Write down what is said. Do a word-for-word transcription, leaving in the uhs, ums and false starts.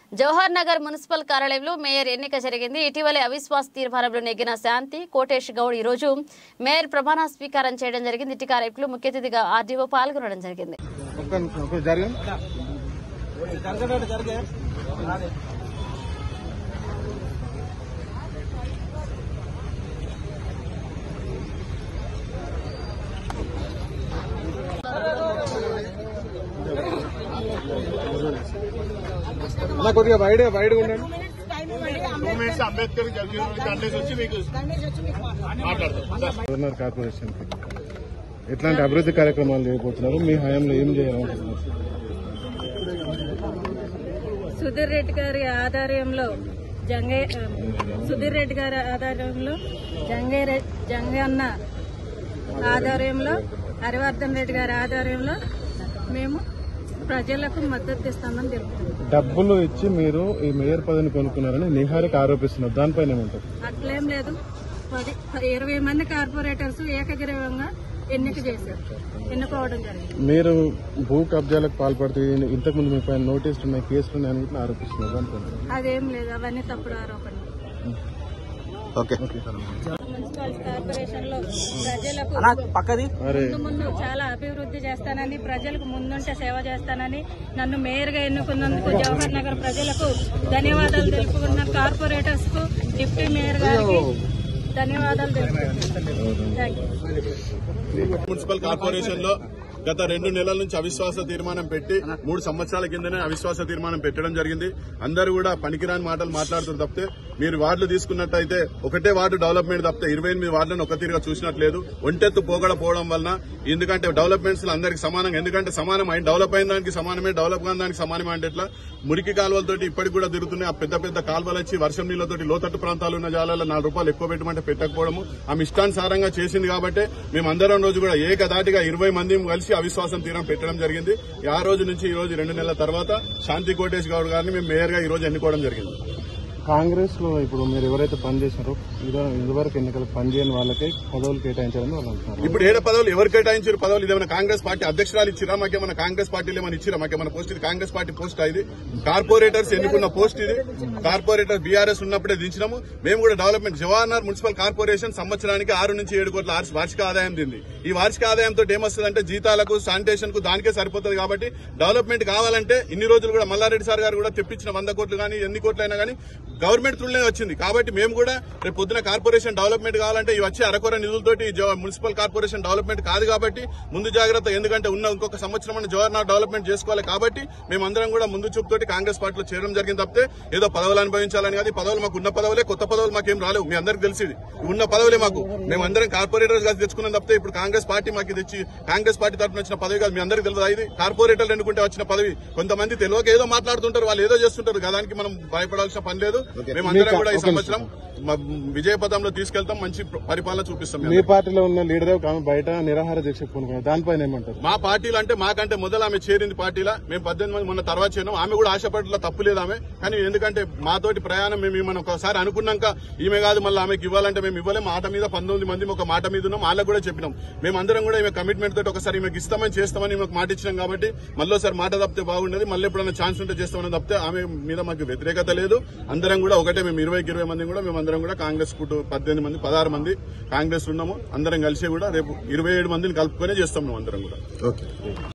Jawahar Nagar municipal కార్యాలయంలో mayor ఎన్నిక జరిగింది. ఇటీవలే అవిశ్వాస తీర్మానంలో నెగ్గిన శాంతి కోటేష్ గౌడ్ ఈ రోజు మేయర్ ప్రమాణ స్వీకారం చేయడం జరిగింది. ఇటు కార్యక్రమంలో ముఖ్య అతిథిగా ఆర్డీఓ పాల్గొనడం జరిగింది. కొద్దిగా వైడ్ వైడ్ ఉండండి. అంబేద్కర్ గవర్నర్ కార్పొరేషన్ ఎట్లాంటి అభివృద్ధి కార్యక్రమాలు చేయబోతున్నారు? మీ హయాంలో ఏం చేయాలనుకుంటున్నారు? సుధీర్ రెడ్డి గారి ఆధ్వర్యంలో జంగే సుధీర్ రెడ్డి గారి ఆధ్వర్యంలో జంగే జంగన్న ఆధ్వర్యంలో హరివర్ధన్ రెడ్డి గారి ఆధ్వర్యంలో మేము ప్రజలకు మద్దతు ఇస్తామని తెలుపుతున్నాం. డబ్బులు ఇచ్చి మీరు ఈ మేయర్ పదవిని కొనుక్కున్నారని నిహారిక ఆరోపిస్తున్నారు. దానిపైన ఏమంటారు? అట్లేం లేదు. పది ఇరవై మంది కార్పొరేటర్స్ ఏకగ్రీవంగా ఎన్నిక చేశారు, ఎన్నుకోవడం జరిగింది. మీరు భూ కబ్జాలకు పాల్పడుతూ ఇంతకుముందు మీ పైన నోటీసులు ఉన్నాయి, కేసులు ఉన్నాయని ఇట్లా ఆరోపిస్తున్నారు. దానిపైన అదేం లేదు, అవన్నీ తప్పుడు ఆరోపణలు. మున్సిపల్ కార్పొరేషన్ లో ప్రజలకు ముందు ముందు చాలా అభివృద్ధి చేస్తానని, ప్రజలకు ముందుంటే సేవ చేస్తానని, నన్ను మేయర్ గా ఎన్నుకున్నందుకు జవహర్ నగర్ ప్రజలకు ధన్యవాదాలు తెలుపుకున్న కార్పొరేటర్స్ కు, డిప్యూటీ మేయర్ గారికి ధన్యవాదాలు తెలుపుతున్నాను. మున్సిపల్ కార్పొరేషన్ లో గత రెండు నెలల నుంచి అవిశ్వాస తీర్మానం పెట్టి మూడు సంవత్సరాల కిందనే అవిశ్వాస తీర్మానం పెట్టడం జరిగింది. అందరూ కూడా పనికిరాని మాటలు మాట్లాడుతున్నారు తప్పితే, మీరు వార్డులు తీసుకున్నట్టయితే ఒకటే వార్డు డెవలప్మెంట్ తప్పితే ఇరవై ఎనిమిది వార్డులను ఒక తీరుగా చూసినట్లేదు. ఒంటెత్తు పోగడపోవడం వలన, ఎందుకంటే డెవలప్మెంట్స్ అందరికి సమానంగా, ఎందుకంటే సమానం అయిన డెవలప్ అయిన దానికి సమానమే, డెవలప్ కాని దానికి సమానమే అంటే ఎట్లా? మురికి కాలువలతోటి ఇప్పటికి కూడా తిరుగుతున్నాయి. ఆ పెద్ద పెద్ద కాలువలు వచ్చి వర్షం నీళ్లతోటి లోతట్టు ప్రాంతాలు ఉన్న జాలలో నాలుగు రూపాయలు ఎక్కువ పెట్టమంటే పెట్టకపోవడము ఆమె ఇష్టానుసారంగా చేసింది. కాబట్టి మేము అందరం రోజు కూడా ఏకదాటిగా ఇరవై మంది కలిసి అవిశ్వాసం తీరం పెట్టడం జరిగింది. ఆ రోజు నుంచి ఈ రోజు రెండు నెలల తర్వాత శాంతి కోటేష్ గౌడ్ గారిని మేము మేయర్ గా ఈ రోజు ఎన్నుకోవడం జరిగింది. కాంగ్రెస్ లో ఇప్పుడు మీరు ఎవరైతే పనిచేశారో ఇదివరకు ఎన్నికలకు పనిచేయని వాళ్ళకే పదవులు కేటాయించారని వాళ్ళు అంటున్నారు. ఇప్పుడు ఏడు పదవులు ఎవరు కేటాయించారు? పదవులు ఇదేమైనా కాంగ్రెస్ పార్టీ అధ్యక్షురాలు ఇచ్చిరా? మాకేమైనా కాంగ్రెస్ పార్టీలు ఏమైనా ఇచ్చిరా? మాకేమైనా పోస్ట్ ఇది కాంగ్రెస్ పార్టీ పోస్ట్? ఇది కార్పొరేటర్స్ ఎన్నుకున్న పోస్ట్. ఇది కార్పొరేటర్ బీఆర్ఎస్ ఉన్నప్పుడే దించినాము. మేము కూడా డెవలప్మెంట్ జవహర్ మున్సిపల్ కార్పొరేషన్ సంవత్సరానికి ఆరు నుంచి ఏడు కోట్ల వార్షిక ఆదాయం దింది. ఈ వార్షిక ఆదాయంతో ఏమొస్తుందంటే జీతాలకు, శానిటేషన్ కు దానికే సరిపోతుంది. కాబట్టి డెవలప్మెంట్ కావాలంటే ఇన్ని రోజులు కూడా మల్లారెడ్డి సార్ గారు కూడా తెప్పించిన వంద కోట్లు కానీ ఎన్ని కోట్లు అయినా కానీ గవర్నమెంట్ త్రూలనే వచ్చింది. కాబట్టి మేము కూడా రేపు పొద్దున కార్పొరేషన్ డెవలప్మెంట్ కావాలంటే ఇవి వచ్చే అరకొర నిధులతోటి మున్సిపల్ కార్పొరేషన్ డెవలప్మెంట్ కాదు. కాబట్టి ముందు జాగ్రత్త, ఎందుకంటే ఉన్న ఇంకొక సంవత్సరం జవహర్ నగర్ డెవలప్మెంట్ చేసుకోవాలి. కాబట్టి మేమందరం కూడా ముందు చూపుతోటి కాంగ్రెస్ పార్టీలో చేరడం జరిగింది తప్పితే ఏదో పదవులు అనుభవించాలని కాదు. పదవులు మాకు ఉన్న పదవులే, కొత్త పదవులు మాకేం రాలేవు. మీ అందరికి తెలిసింది ఉన్న పదవులే మాకు. మేమందరం కార్పొరేటర్స్ కాదు తెచ్చుకున్నాం తప్పితే ఇప్పుడు కాంగ్రెస్ పార్టీ మాకు తెచ్చి కాంగ్రెస్ పార్టీ తరఫున వచ్చిన పదవి కాదు. మీ అందరికి తెలియదు. ఇది కార్పొరేటర్లు ఎన్నుకుంటే వచ్చిన పదవి. కొంతమంది తెలియక ఏదో మాట్లాడుతుంటారు, వాళ్ళు ఏదో చేస్తుంటారు. దానికి మనం భయపడాల్సిన పని లేదు. మేమందరం కూడా ఈ సంవత్సరం విజయ పథంలో తీసుకెళ్తాం, మంచి పరిపాలన చూపిస్తాం. మీ పార్టీలో ఉన్న లీడర్ బయట నిరాహార దీక్ష పూనుకున్నారు, దానిపైన ఏమంటారు? మా పార్టీలు అంటే మాకంటే మొదలు ఆమె చేరింది పార్టీలా. మేము పద్దెనిమిది మంది మొన్న తర్వాత చేరినాం. ఆమె కూడా ఆశపడలో తప్పు లేదు ఆమె. కానీ ఎందుకంటే మాతోటి ప్రయాణం మేము మనం ఒకసారి అనుకున్నాక ఈమె కాదు మళ్ళీ ఆమెకి ఇవ్వాలంటే మేము ఇవ్వలేము. మాట మీద పంతొమ్మిది మంది ఒక మాట మీద ఉన్నాం. వాళ్ళకు కూడా చెప్పినాం. మేమందరం కూడా ఈమె కమిట్మెంట్ తోటి ఒకసారి ఈమెకి ఇస్తామని చేస్తామని ఈమెకు మాట ఇచ్చినాం. కాబట్టి మళ్ళీసారి మాట తప్పితే బాగుండేది. మళ్ళీ ఎప్పుడైనా ఛాన్స్ ఉంటే చేస్తామని తప్పితే ఆమె మీద మాకు వ్యతిరేకత లేదు. అందరం కూడా ఒకటే, మేము ఇరవైకి ఇరవై మంది కూడా మేమందరం కూడా కాంగ్రెస్ పద్దెనిమిది మంది పదహారు మంది కాంగ్రెస్ ఉన్నాము. అందరం కలిసి కూడా రేపు ఇరవై ఏడు మందిని కలుపుకొనే చేస్తాం మేము అందరం కూడా.